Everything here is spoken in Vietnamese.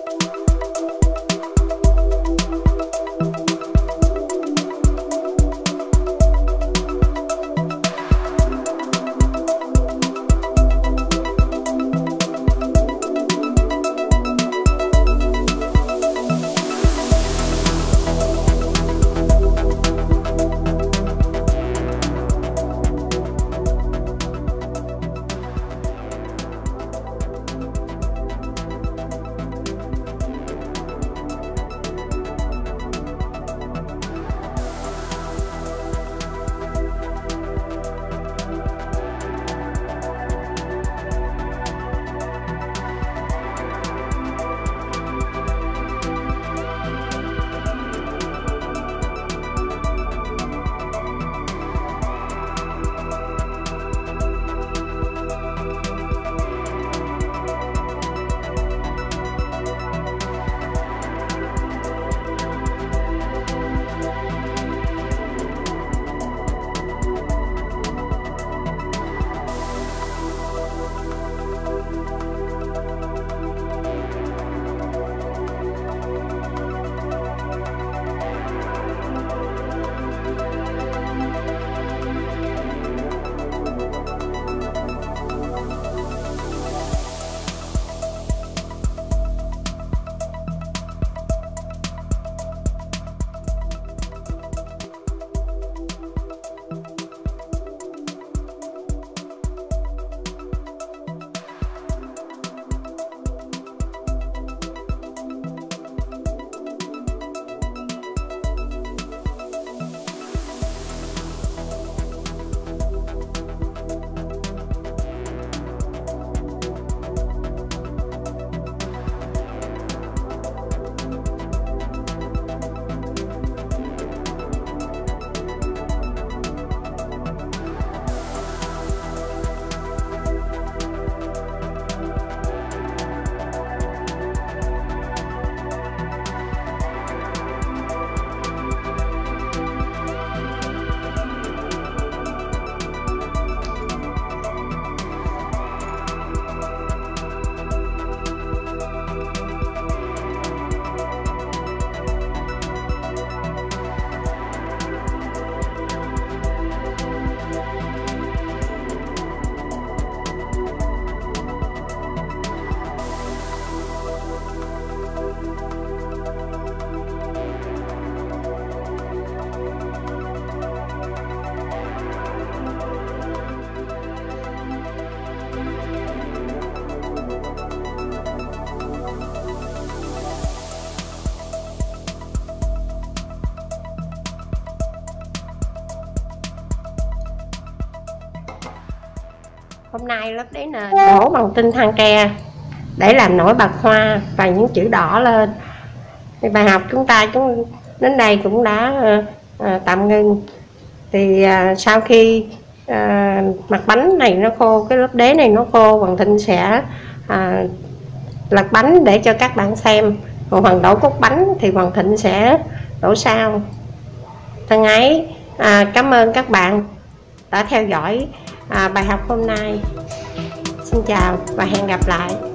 Hôm nay lớp đế nền đổ bằng tinh than tre để làm nổi bật hoa và những chữ đỏ lên. Thì bài học chúng ta đến đây cũng đã tạm ngưng. Thì sau khi mặt bánh này nó khô, cái lớp đế này nó khô, Hoàng Thịnh sẽ lật bánh để cho các bạn xem. Còn phần đổ cốt bánh thì Hoàng Thịnh sẽ đổ sau. Thân ái, cảm ơn các bạn đã theo dõi bài học hôm nay. Xin chào và hẹn gặp lại.